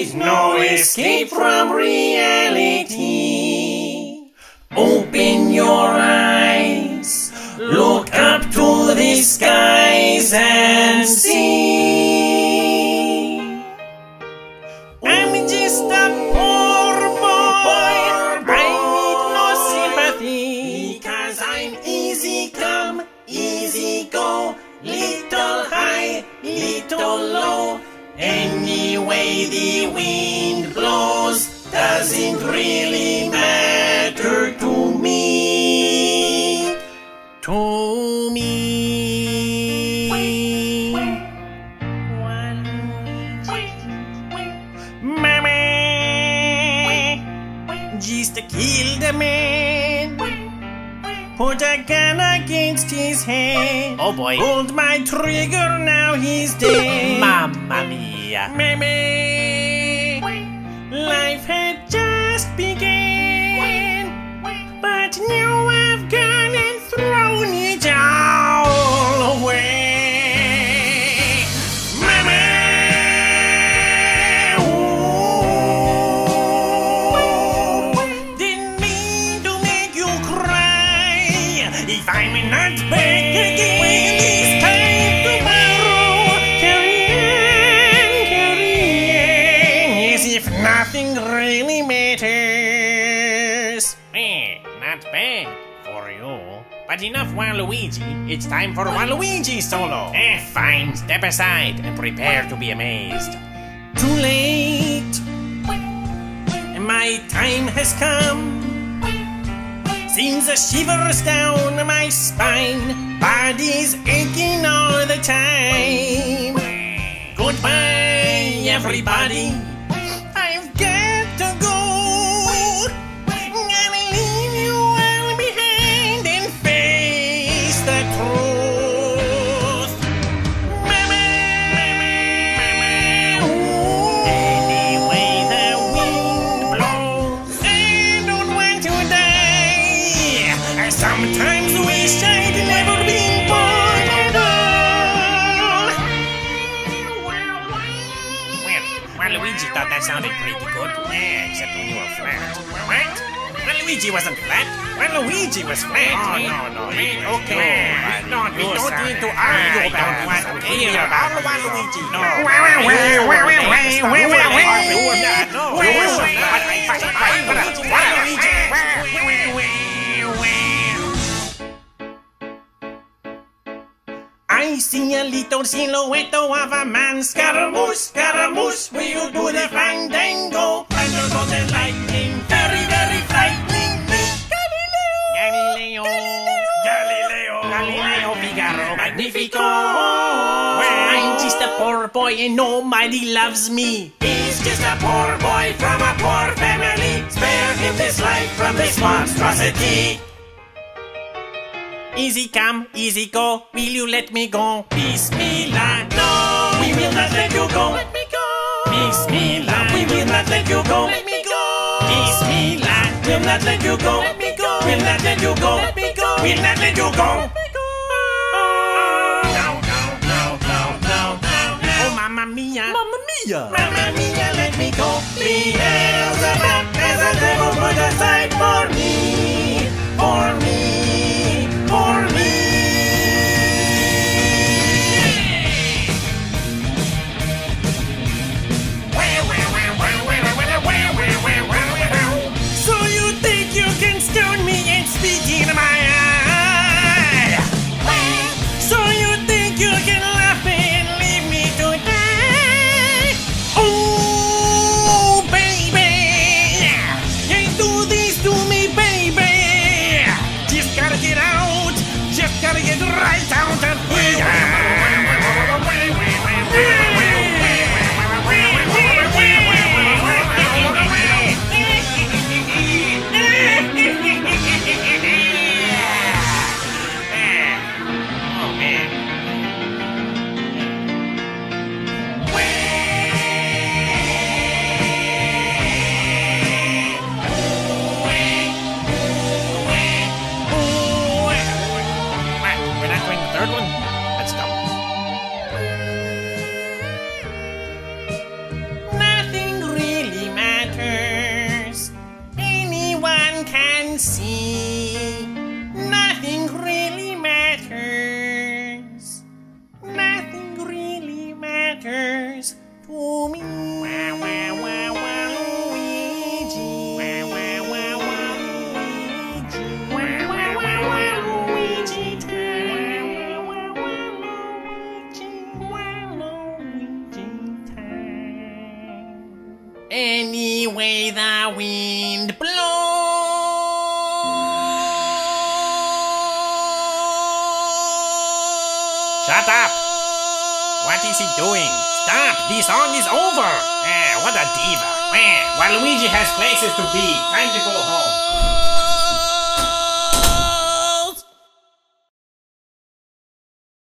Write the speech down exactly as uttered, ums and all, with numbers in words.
There's no escape from reality. Open your eyes, look up to the skies and see. I'm just a poor boy, I need no sympathy, 'cause I'm easy come, easy go, little high, little low. Any way the wind blows doesn't really matter to me. To me. Mama, just to kill the man. Put a gun against his head. Oh boy. Hold my trigger, now he's dead. Mamma mia. Meme. Life had just begun, but now I've gone and thrown it all away. Mama. Didn't mean to make you cry. If I'm not back again this time tomorrow, carry on, carry on, as if nothing really matters. Eh, not bad for you. But enough Waluigi. It's time for Waluigi solo. Eh, fine. Step aside and prepare to be amazed. Too late. My time has come. Seems a shivers down my spine. Body's aching all the time. Goodbye, everybody. I've got to go. Gonna leave you all behind and face the truth. Mama, anyway the wind blows, I don't want to die. I sometimes wish I'd never been born at all. Well, Waluigi thought that sounded pretty good. Yeah, except when you were flat. What? Waluigi wasn't flat. Waluigi was flat. Oh, no, no. We, okay. We don't, we don't need to argue about what we hear about Waluigi. No. I see a little silhouette of a man. Scaramouche, Scaramouche, will you do the fandango? Thunderbolt and lightning, very, very frightening me. Galileo, Galileo, Galileo, Figaro, Magnifico. I'm just a poor boy and nobody loves me. He's just a poor boy from a poor family. Spare him this life from this monstrosity. Easy come, easy go, will you let me go? Bismillah, no, we will not let you go. Let me go. Bismillah, we will not let you go. Let me go. Bismillah, we'll not let you go. Let me go. We'll not let you go. Let me go. We'll not let you go. No, no, no, no, no, no, no. Oh, mamma mia. Mamma mia. Mamma mia, let me go. Beelzebub as a devil put aside for me, for me. For me. So you think you can stone me and speak in my eye? So you think you can laugh and leave me to die? Oh, baby, you do this to me, baby. Nothing really matters. Nothing really matters to me. Wah, wah, wah, Waluigi. Wah, wah, wah, Waluigi. Wah, wah, wah, Waluigi time. Wah, wah, Waluigi. Waluigi time. Any way the wind blows. Shut up! What is he doing? Stop! The song is over! Eh, what a diva! Eh, Waluigi has places to be. Time to go home.